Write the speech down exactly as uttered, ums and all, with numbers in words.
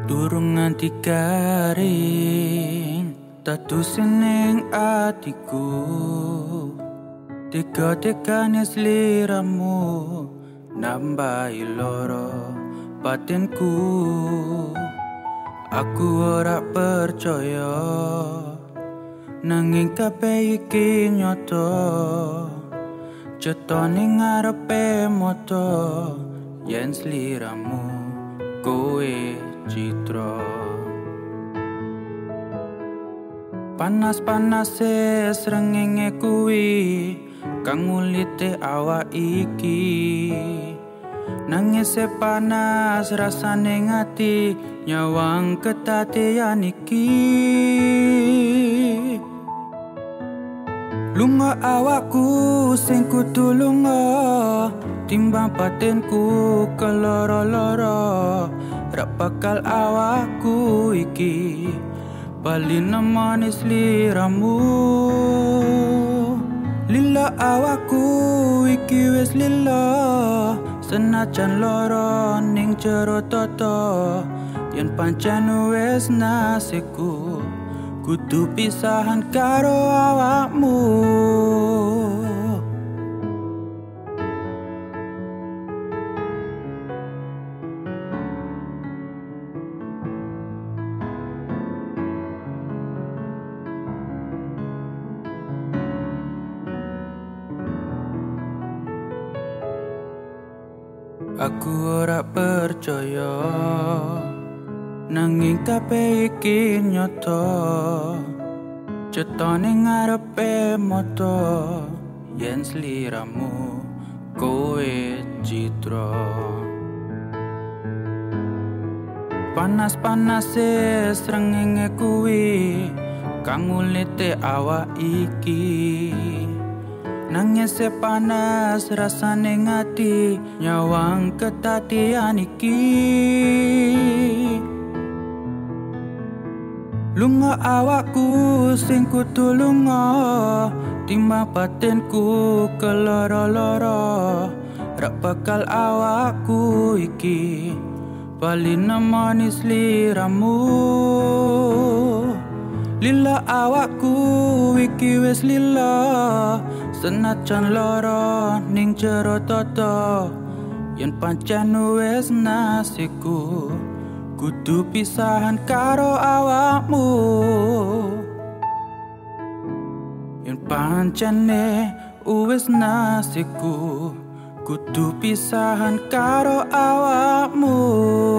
Durung nganti garing tatu seneng atiku, tega-tegane sliramu nambahi loro batinku. Aku ora percaya nanging kabeh iki nyata, cetone ngarepe moto yen sliramu kowe citra. Panas-panase srengenge kuwi kang ngulite awak iki, nangis e panas rasane ngati nyawang ketatean iki. Lunga awakku sing kudu lunga, timbang batinku keloro-loro. Rak bakal awakku iki bali nemoni sliramu. Lila awakku iki wis lila, senajan loro ning jero tata. Yen pancen wis nasibku kudu pisahan karo awakmu. Aku ora percaya nanging kabeh iki nyata, cetone ngarepe moto yen sliramu kowe citra. Panas-panase srengenge kuwi kang ngulite awak iki, nangis e panas rasane ngati nyawang ketatean iki. Lunga awakku sing kudu lunga, timbang batinku keloro-loro. Rak bakal awakku iki bali nemoni sliramu. Lila awakku iki wis lila, senajan loro ning jero tata. Yen pancen wis nasibku kudu pisahan karo awakmu. Yen pancene wis nasibku kudu pisahan karo awakmu.